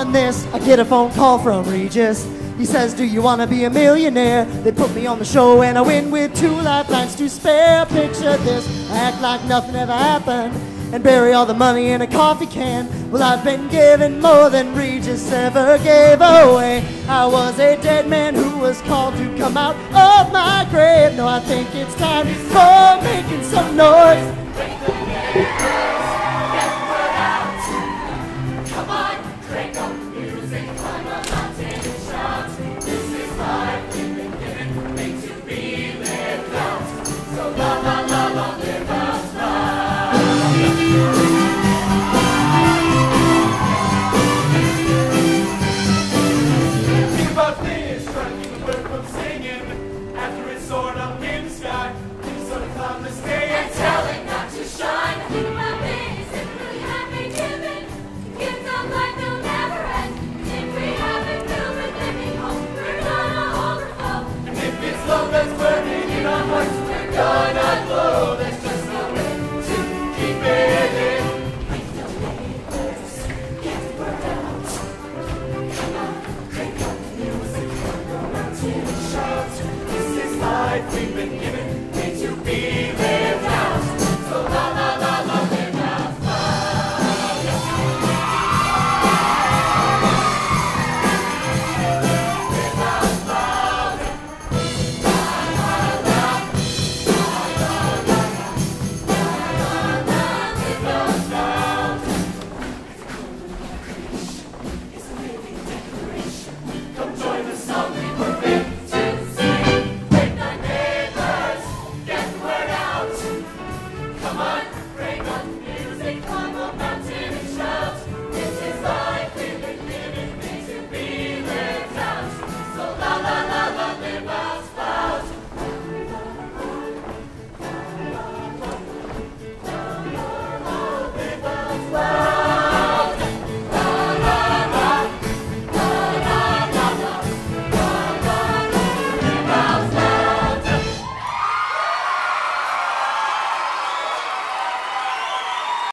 doing this, I get a phone call from Regis. He says, do you want to be a millionaire? They put me on the show and I win with 2 lifelines to spare. Picture this, I act like nothing ever happened and bury all the money in a coffee can. Well, I've been given more than Regis ever gave away. I was a dead man who was called to come out of my grave. No, I think it's time for making some noise.